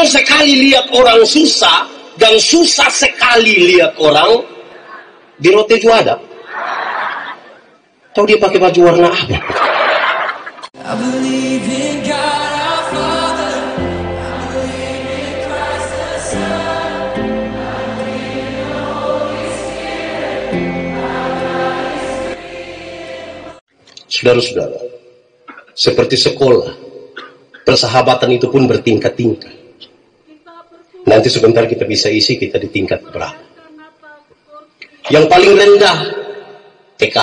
senang sekali lihat orang susah dan susah sekali lihat orang di Rote juga ada. Tahu dia pakai baju warna apa? I believe in God our Father, I believe in Christ the Son, I believe in the Holy Spirit, Saudara-saudara, seperti sekolah, persahabatan itu pun bertingkat-tingkat. Nanti sebentar kita bisa isi kita di tingkat berapa. Yang paling rendah, TK.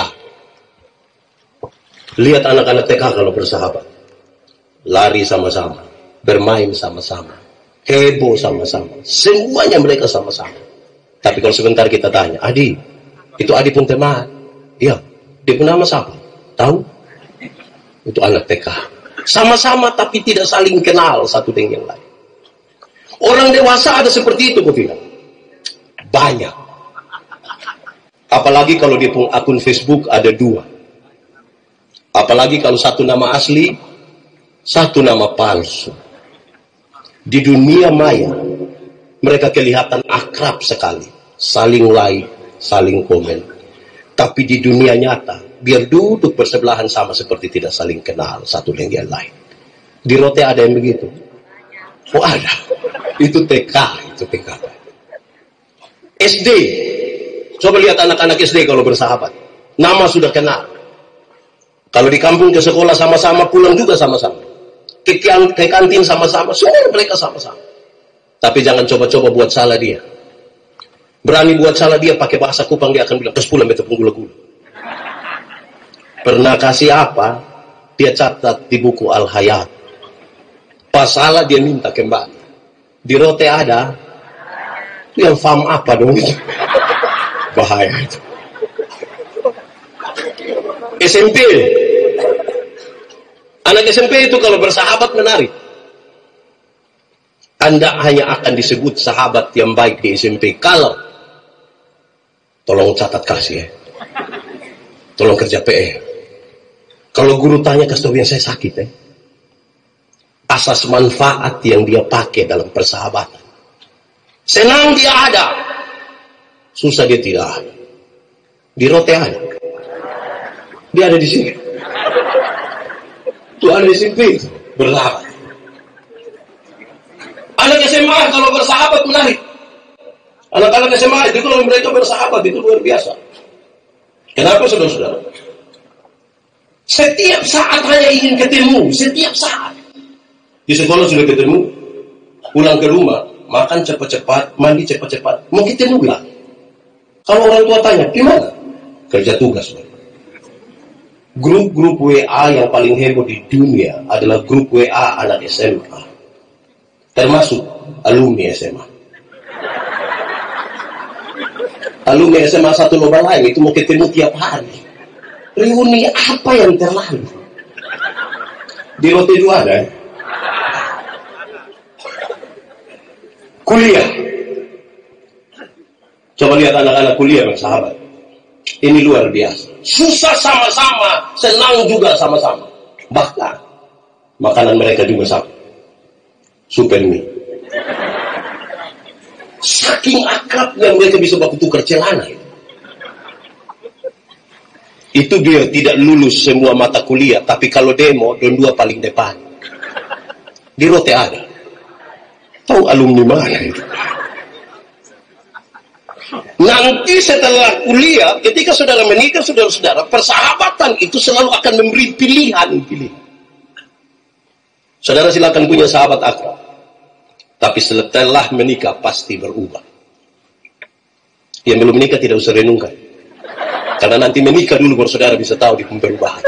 Lihat anak-anak TK kalau bersahabat. Lari sama-sama, bermain sama-sama, heboh sama-sama. Semuanya mereka sama-sama. Tapi kalau sebentar kita tanya, Adi, itu Adi pun teman. Iya, dia pun nama siapa? Tahu? Itu anak TK. Sama-sama tapi tidak saling kenal satu dengan yang lain. Orang dewasa ada seperti itu, kau bilang. Banyak. Apalagi kalau dia punya akun Facebook ada 2. Apalagi kalau satu nama asli, satu nama palsu. Di dunia maya, mereka kelihatan akrab sekali. Saling like, saling komen. Tapi di dunia nyata, biar duduk bersebelahan sama seperti tidak saling kenal satu dengan yang lain. Di Rote ada yang begitu? Oh ada. Itu TK, itu TK. SD. Coba lihat anak-anak SD kalau bersahabat. Nama sudah kenal. Kalau di kampung ke sekolah sama-sama, pulang juga sama-sama. Ke kantin sama-sama, semua mereka sama-sama. Tapi jangan coba-coba buat salah dia. Berani buat salah dia pakai bahasa Kupang, dia akan bilang, terus pulang betul gula-gula. Pernah kasih apa, dia catat di buku Al-Hayat. Pas salah dia minta kembali. Di Rote ada, itu yang faham apa dong itu. Bahaya itu. SMP. Anak SMP itu kalau bersahabat menarik. Anda hanya akan disebut sahabat yang baik di SMP kalau, tolong catat kasih ya, tolong kerja PR. Kalau guru tanya, kasih tahu yang saya sakit ya. Asas manfaat yang dia pakai dalam persahabatan. Senang dia ada, susah dia tidak ada. Di Rote ada. Dia ada di sini. Itu ada di sini, bersahabat. Anak SMA kalau bersahabat menarik. Anak-anak SMA itu kalau mereka bersahabat itu luar biasa. Kenapa saudara-saudara? Setiap saat hanya ingin ketemu, setiap saat. Di sekolah sudah ketemu, pulang ke rumah, makan cepat-cepat, mandi cepat-cepat, mau ketemu lah. Kalau orang tua tanya, gimana? Kerja tugas. Grup-grup WA yang paling heboh di dunia adalah grup WA anak SMA. Termasuk alumni SMA. Alumni SMA satu lomba lain itu mau ketemu tiap hari. Reuni apa yang terlalu? Di Rote juga ada. Kuliah. Coba lihat anak-anak kuliah bersahabat. Ini luar biasa. Susah sama-sama, senang juga sama-sama. Bahkan makanan mereka juga sama. Super mie. Saking akrabnya mereka bisa baku tukar celana. Itu dia tidak lulus semua mata kuliah, tapi kalau demo, don 2 paling depan. Di Rote ada. Tahu alumni mana itu? Nanti setelah kuliah, ketika saudara menikah, saudara-saudara, persahabatan itu selalu akan memberi pilihan. Saudara silakan punya sahabat akrab. Tapi setelah menikah pasti berubah. Yang belum menikah tidak usah renungkan. Karena nanti menikah dulu baru saudara bisa tahu di perubahan.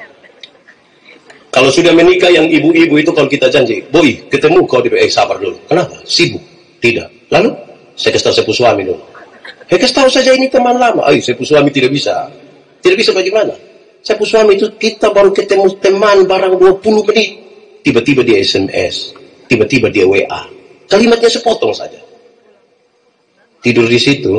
Kalau sudah menikah yang ibu-ibu itu kalau kita janji, boy ketemu kau di sabar dulu. Kenapa? Sibuk? Tidak. Lalu saya kasih tahu sepupu suami dulu. Kasih tahu saja ini teman lama. Sepupu suami tidak bisa. Tidak bisa bagaimana? Sepupu suami itu kita baru ketemu teman barang 20 menit. Tiba-tiba dia SMS. Tiba-tiba dia WA. Kalimatnya sepotong saja. Tidur di situ.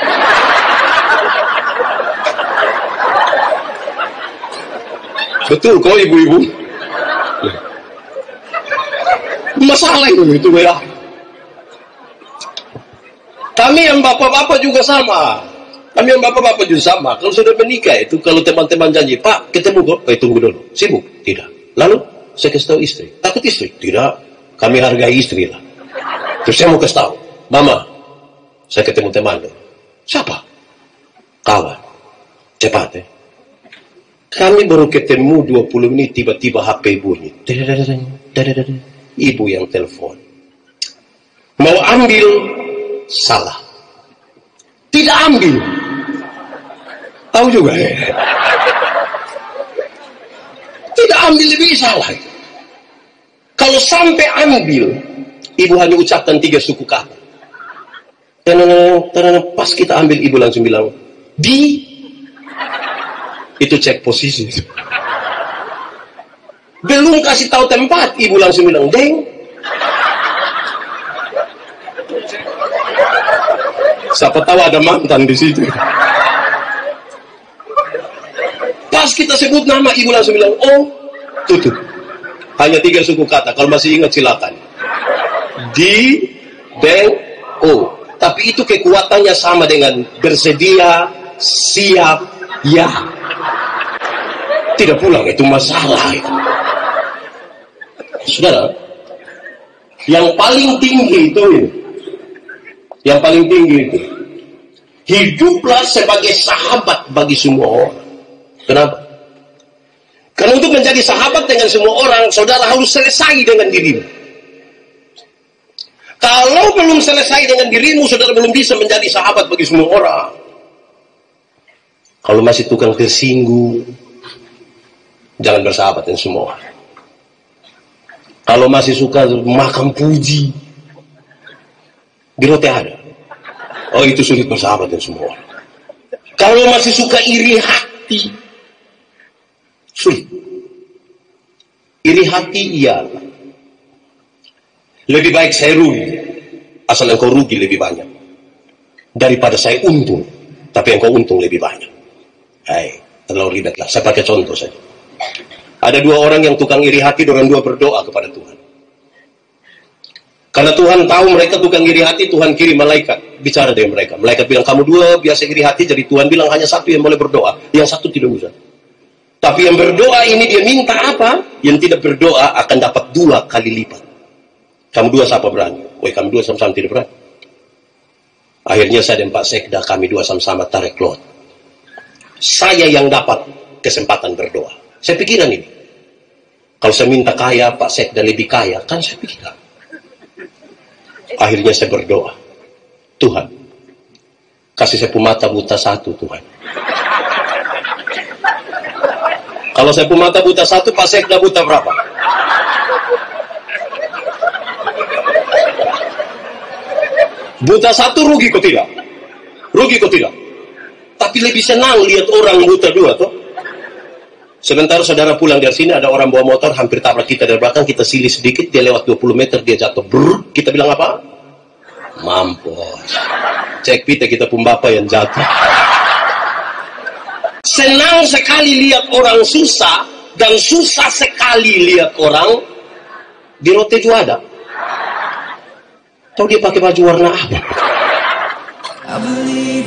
Betul kok ibu-ibu? Masalah itu WA. Kami yang bapak-bapak juga sama. Kami yang bapak-bapak juga sama. Kalau sudah menikah itu, kalau teman-teman janji, Pak, ketemu kok. Tunggu dulu. Sibuk? Tidak. Lalu, saya kasih tahu istri. Takut istri? Tidak. Kami hargai istri lah. Terus saya mau kasih tahu. Mama, saya ketemu teman dulu. Siapa? Kawan. Cepat ya. Kami baru ketemu 20 menit, tiba-tiba HP bunyi. Ibu yang telepon. Mau ambil, salah. Tidak ambil. Tahu juga ya? Tidak ambil lebih salah. Kalau sampai ambil, ibu hanya ucapkan 3 suku kata. Pas kita ambil, ibu langsung bilang, itu cek posisi. Belum kasih tahu tempat, ibu langsung bilang, deng. Siapa tahu ada mantan di situ. Pas kita sebut nama, ibu langsung bilang, oh, tutup. Hanya 3 suku kata. Kalau masih ingat silakan. Deng, oh. Tapi itu kekuatannya sama dengan bersedia, siap, ya. Tidak pulang, itu masalah. Saudara, yang paling tinggi itu, yang paling tinggi itu, hiduplah sebagai sahabat bagi semua orang. Kenapa? Karena untuk menjadi sahabat dengan semua orang, saudara harus selesai dengan dirimu. Kalau belum selesai dengan dirimu, saudara belum bisa menjadi sahabat bagi semua orang. Kalau masih tukang tersinggung, jangan bersahabat dengan semua orang. Kalau masih suka makan puji, di roti ada. Oh, itu sulit bersahabat dengan semua orang. Kalau masih suka iri hati, sulit. Iri hati iya. Lebih baik saya rugi, asal engkau rugi lebih banyak, daripada saya untung, tapi engkau untung lebih banyak. Hai, terlalu ribetlah. Saya pakai contoh saja. Ada 2 orang yang tukang iri hati, orang 2 berdoa kepada Tuhan. Karena Tuhan tahu mereka tukang iri hati, Tuhan kirim malaikat bicara dengan mereka. Malaikat bilang, kamu 2 biasa iri hati, jadi Tuhan bilang hanya 1 yang boleh berdoa, yang 1 tidak usah. Tapi yang berdoa ini dia minta apa? Yang tidak berdoa akan dapat 2 kali lipat. Kamu 2 siapa berani? Woi, kami 2 sama-sama tidak berani. Akhirnya saya dan Pak Sekda, kami 2 sama-sama tarik lot. Saya yang dapat kesempatan berdoa. Saya pikiran ini. Kalau saya minta kaya, Pak Sekda lebih kaya, kan saya pikiran. Akhirnya saya berdoa. Tuhan, kasih saya mata buta 1, Tuhan. Kalau saya mata buta 1, Pak Sekda buta berapa? Buta 1 rugi kok tidak? Rugi kok tidak? Tapi lebih senang lihat orang buta 2 toh. Sementara saudara pulang dari sini, ada orang bawa motor hampir tabrak kita dari belakang, kita silih sedikit, dia lewat 20 meter, dia jatuh. Brrr, kita bilang apa? Mampus. Cek kita pun bapak yang jatuh. Senang sekali lihat orang susah, dan susah sekali lihat orang di roti juada. Tahu dia pakai baju warna apa?